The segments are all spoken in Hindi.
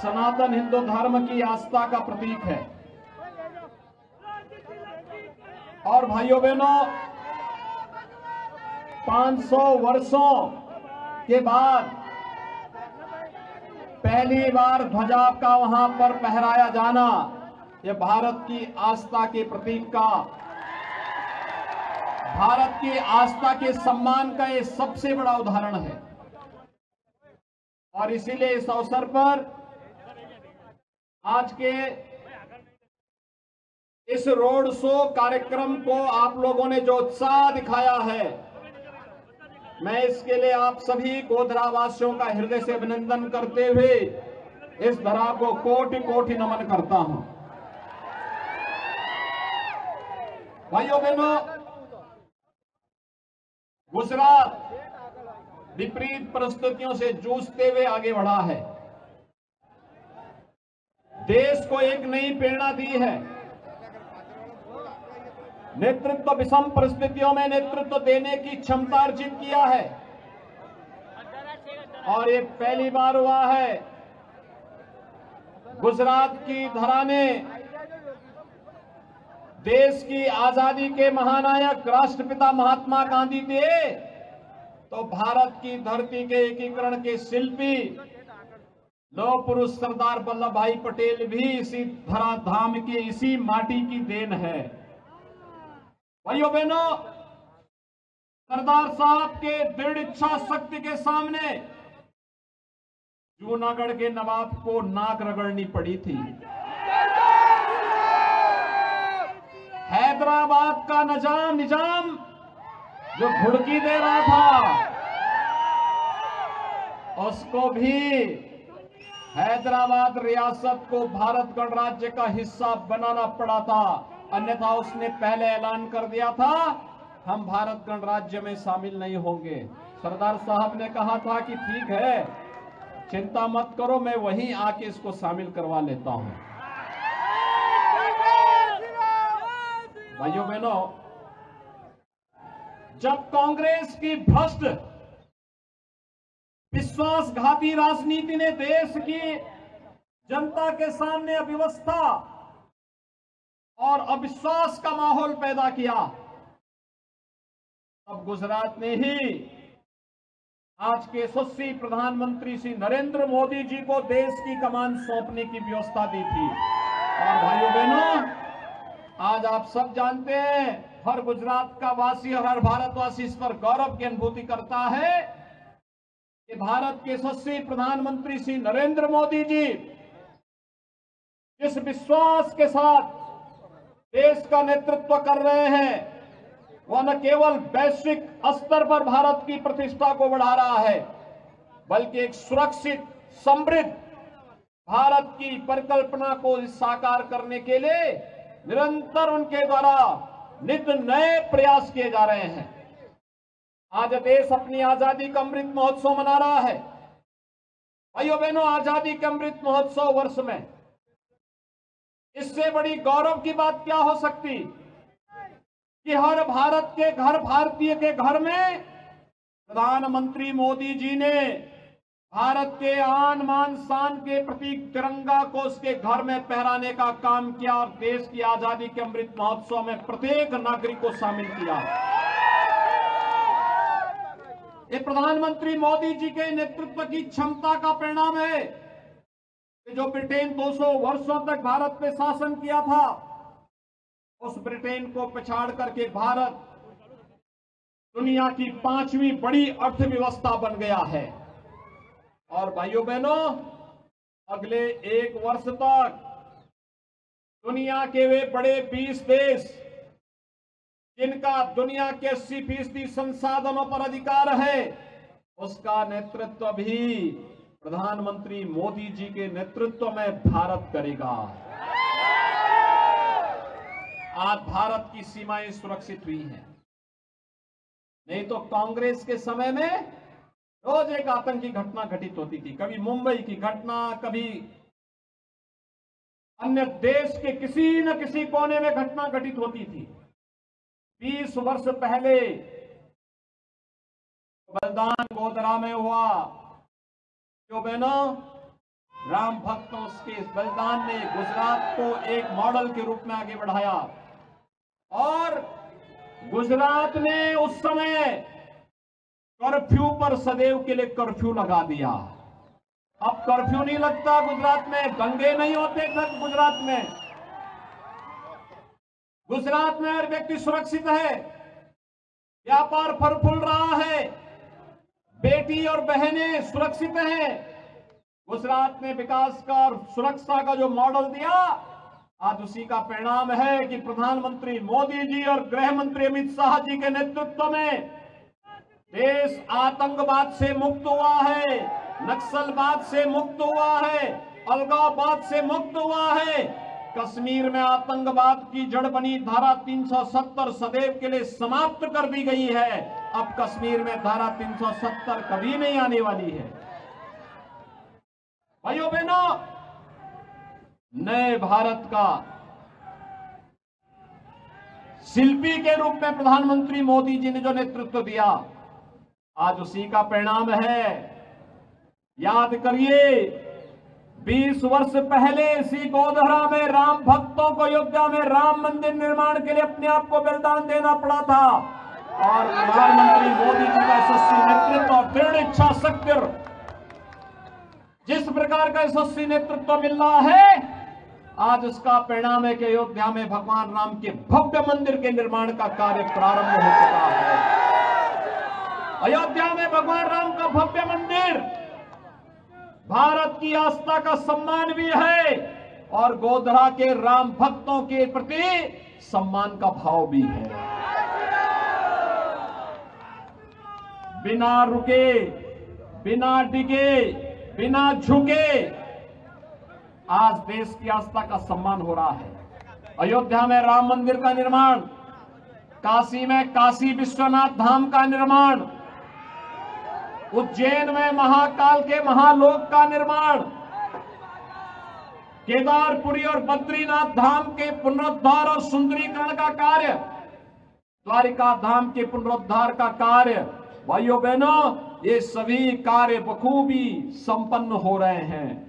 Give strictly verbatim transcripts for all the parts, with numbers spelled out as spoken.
सनातन हिंदू धर्म की आस्था का प्रतीक है। और भाइयों बहनों, पाँच सौ वर्षों के बाद पहली बार ध्वजा का वहां पर फहराया जाना, यह भारत की आस्था के प्रतीक का, भारत की आस्था के सम्मान का यह सबसे बड़ा उदाहरण है। और इसीलिए इस अवसर पर आज के इस रोड शो कार्यक्रम को आप लोगों ने जो उत्साह दिखाया है, मैं इसके लिए आप सभी गोधरावासियों का हृदय से अभिनंदन करते हुए इस धरा को कोटि कोटि नमन करता हूं। भाइयों बहनों, गुजरात विपरीत परिस्थितियों से जूझते हुए आगे बढ़ा है, देश को एक नई प्रेरणा दी है। नेतृत्व विषम परिस्थितियों में नेतृत्व देने की क्षमता अर्जित किया है। और ये पहली बार हुआ है गुजरात की धरा ने देश की आजादी के महानायक राष्ट्रपिता महात्मा गांधी थे, तो भारत की धरती के एकीकरण के शिल्पी लौह पुरुष सरदार वल्लभ भाई पटेल भी इसी धरा धाम की, इसी माटी की देन है। भाइयों बहनों, सरदार साहब के दृढ़ इच्छा शक्ति के सामने जूनागढ़ के नवाब को नाक रगड़नी पड़ी थी। हैदराबाद का निजाम निजाम जो घुड़की दे रहा था, उसको भी हैदराबाद रियासत को भारत गणराज्य का हिस्सा बनाना पड़ा था, अन्यथा उसने पहले ऐलान कर दिया था हम भारत गणराज्य में शामिल नहीं होंगे। सरदार साहब ने कहा था कि ठीक है, चिंता मत करो, मैं वहीं आके इसको शामिल करवा लेता हूं। भाइयों बहनों, जब कांग्रेस की भ्रष्ट विश्वासघाती राजनीति ने देश की जनता के सामने अव्यवस्था और अविश्वास का माहौल पैदा किया, तब गुजरात ने ही आज के यशस्वी प्रधानमंत्री श्री नरेंद्र मोदी जी को देश की कमान सौंपने की व्यवस्था दी थी। और भाइयों बहनों, आज आप सब जानते हैं, हर गुजरात का वासी और हर भारतवासी इस पर गौरव की अनुभूति करता है कि भारत के यशस्वी प्रधानमंत्री श्री नरेंद्र मोदी जी जिस विश्वास के साथ देश का नेतृत्व कर रहे हैं, वह न केवल वैश्विक स्तर पर भारत की प्रतिष्ठा को बढ़ा रहा है, बल्कि एक सुरक्षित समृद्ध भारत की परिकल्पना को साकार करने के लिए निरंतर उनके द्वारा नित नए प्रयास किए जा रहे हैं। आज देश अपनी आजादी का अमृत महोत्सव मना रहा है। भाइयों बहनों, आजादी के अमृत महोत्सव वर्ष में इससे बड़ी गौरव की बात क्या हो सकती कि हर भारत के घर, भारतीय के घर में प्रधानमंत्री मोदी जी ने भारत के आन मान शान के प्रतीक तिरंगा को उसके घर में फहराने का काम किया और देश की आजादी के अमृत महोत्सव में प्रत्येक नागरिक को शामिल किया। ये प्रधानमंत्री मोदी जी के नेतृत्व की क्षमता का परिणाम है कि जो ब्रिटेन दो सौ वर्षों तक भारत पे शासन किया था, उस ब्रिटेन को पछाड़ करके भारत दुनिया की पांचवी बड़ी अर्थव्यवस्था बन गया है। और भाइयों बहनों, अगले एक वर्ष तक दुनिया के वे बड़े बीस देश जिनका दुनिया के अस्सी फीसदी संसाधनों पर अधिकार है, उसका नेतृत्व भी प्रधानमंत्री मोदी जी के नेतृत्व में भारत करेगा। आज भारत की सीमाएं सुरक्षित हुई हैं, नहीं तो कांग्रेस के समय में रोज एक आतंकी घटना घटित होती थी। कभी मुंबई की घटना, कभी अन्य देश के किसी न किसी कोने में घटना घटित होती थी। बीस वर्ष पहले बलिदान गोधरा में हुआ, जो बहनों राम भक्तों के इस बलिदान ने गुजरात को एक मॉडल के रूप में आगे बढ़ाया और गुजरात ने उस समय कर्फ्यू पर सदैव के लिए कर्फ्यू लगा दिया। अब कर्फ्यू नहीं लगता गुजरात में, दंगे नहीं होते गुजरात में। गुजरात में हर व्यक्ति सुरक्षित है, व्यापार फल फूल रहा है, बेटी और बहनें सुरक्षित हैं। गुजरात ने विकास का और सुरक्षा का जो मॉडल दिया, आज उसी का परिणाम है कि प्रधानमंत्री मोदी जी और गृह मंत्री अमित शाह जी के नेतृत्व में देश आतंकवाद से मुक्त हुआ है, नक्सलवाद से मुक्त हुआ है, अलगाववाद से मुक्त हुआ है। कश्मीर में आतंकवाद की जड़ बनी धारा तीन सौ सत्तर सदैव के लिए समाप्त कर दी गई है। अब कश्मीर में धारा तीन सौ सत्तर कभी नहीं आने वाली है। भाइयों बहनों, नए भारत का शिल्पी के रूप में प्रधानमंत्री मोदी जी ने जो नेतृत्व दिया, आज उसी का परिणाम है। याद करिए, बीस वर्ष पहले इसी गोधरा में राम भक्तों को अयोध्या में राम मंदिर निर्माण के लिए अपने आप को बलिदान देना पड़ा था और प्रधानमंत्री मोदी जी का यशस्वी नेतृत्व और दृढ़ इच्छा शक्ति, जिस प्रकार का यशस्वी नेतृत्व मिल रहा है, आज उसका परिणाम है कि अयोध्या में भगवान राम के भव्य मंदिर के निर्माण का कार्य प्रारंभ हो चुका है। अयोध्या में भगवान राम का भव्य मंदिर भारत की आस्था का सम्मान भी है और गोधरा के राम भक्तों के प्रति सम्मान का भाव भी है। बिना रुके, बिना डिगे, बिना झुके आज देश की आस्था का सम्मान हो रहा है। अयोध्या में राम मंदिर का निर्माण, काशी में काशी विश्वनाथ धाम का निर्माण, उज्जैन में महाकाल के महालोक का निर्माण, केदारपुरी और बद्रीनाथ धाम के पुनरुद्धार और सुंदरीकरण का कार्य, द्वारिका धाम के पुनरुद्धार का कार्य, भाइयों बहनों, ये सभी कार्य बखूबी संपन्न हो रहे हैं।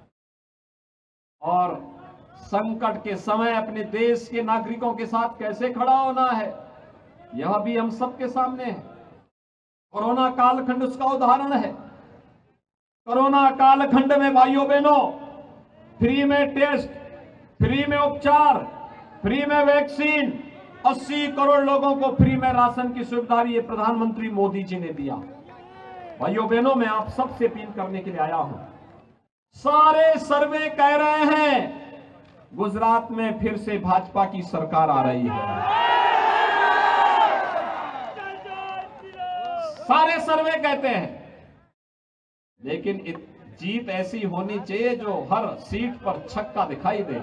और संकट के समय अपने देश के नागरिकों के साथ कैसे खड़ा होना है, यह भी हम सबके सामने है। कोरोना कालखंड उसका उदाहरण है। कोरोना कालखंड में भाइयों बहनों, फ्री में टेस्ट, फ्री में उपचार, फ्री में वैक्सीन, अस्सी करोड़ लोगों को फ्री में राशन की सुविधा ये प्रधानमंत्री मोदी जी ने दिया। भाइयों बहनों, मैं आप सबसे अपील करने के लिए आया हूं। सारे सर्वे कह रहे हैं गुजरात में फिर से भाजपा की सरकार आ रही है। सारे सर्वे कहते हैं, लेकिन जीत ऐसी होनी चाहिए जो हर सीट पर छक्का दिखाई दे।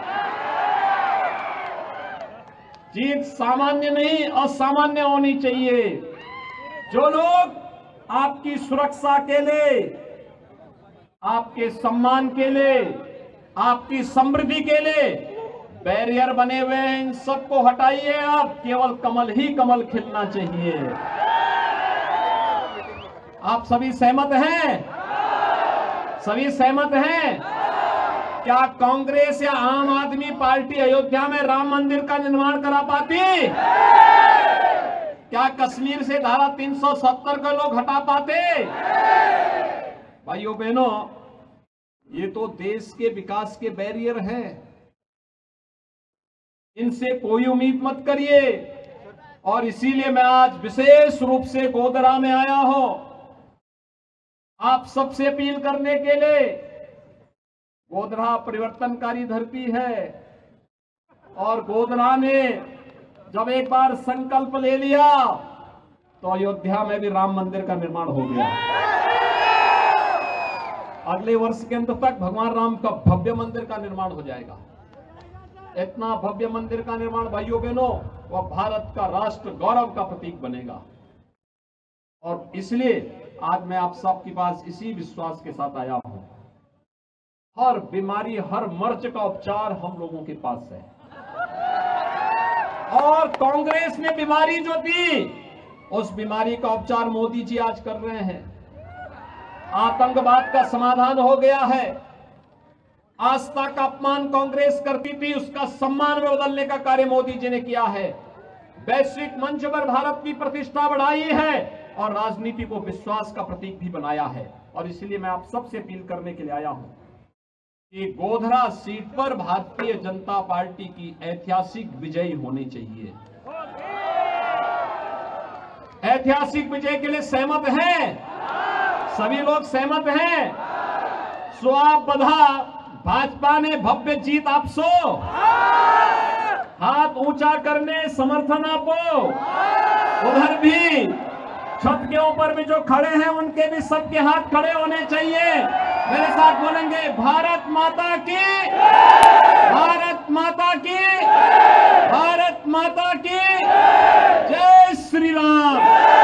जीत सामान्य नहीं, असामान्य होनी चाहिए। जो लोग आपकी सुरक्षा के लिए, आपके सम्मान के लिए, आपकी समृद्धि के लिए बैरियर बने हुए हैं, इन सबको हटाइए। आप केवल कमल ही कमल खिलना चाहिए। आप सभी सहमत हैं? सभी सहमत हैं? क्या कांग्रेस या आम आदमी पार्टी अयोध्या में राम मंदिर का निर्माण करा पाती? क्या कश्मीर से धारा तीन सौ सत्तर को लोग हटा पाते? भाइयों बहनों, ये तो देश के विकास के बैरियर हैं, इनसे कोई उम्मीद मत करिए। और इसीलिए मैं आज विशेष रूप से गोधरा में आया हूं आप सबसे अपील करने के लिए। गोधरा परिवर्तनकारी धरती है और गोधरा ने जब एक बार संकल्प ले लिया तो अयोध्या में भी राम मंदिर का निर्माण हो गया। अगले वर्ष के अंत तक भगवान राम का भव्य मंदिर का निर्माण हो जाएगा। इतना भव्य मंदिर का निर्माण भाइयों बहनों, वह भारत का राष्ट्र गौरव का प्रतीक बनेगा। और इसलिए आज मैं आप सबके पास इसी विश्वास के साथ आया हूं, हर बीमारी, हर मर्ज का उपचार हम लोगों के पास है। और कांग्रेस ने बीमारी जो दी, उस बीमारी का उपचार मोदी जी आज कर रहे हैं। आतंकवाद का समाधान हो गया है, आस्था का अपमान कांग्रेस करती थी, उसका सम्मान में बदलने का कार्य मोदी जी ने किया है। वैश्विक मंच पर भारत की प्रतिष्ठा बढ़ाई है और राजनीति को विश्वास का प्रतीक भी बनाया है। और इसलिए मैं आप सबसे अपील करने के लिए आया हूं कि गोधरा सीट पर भारतीय जनता पार्टी की ऐतिहासिक विजय होनी चाहिए। ऐतिहासिक विजय के लिए सहमत हैं? सभी लोग सहमत हैं? सो आप बधा, भाजपा ने भव्य जीत आपसो, हाथ ऊंचा करने समर्थन आपो। उधर भी छत के ऊपर भी जो खड़े हैं उनके भी सबके हाथ खड़े होने चाहिए। मेरे साथ बोलेंगे, भारत माता की, भारत माता की, भारत माता की, जय श्री राम।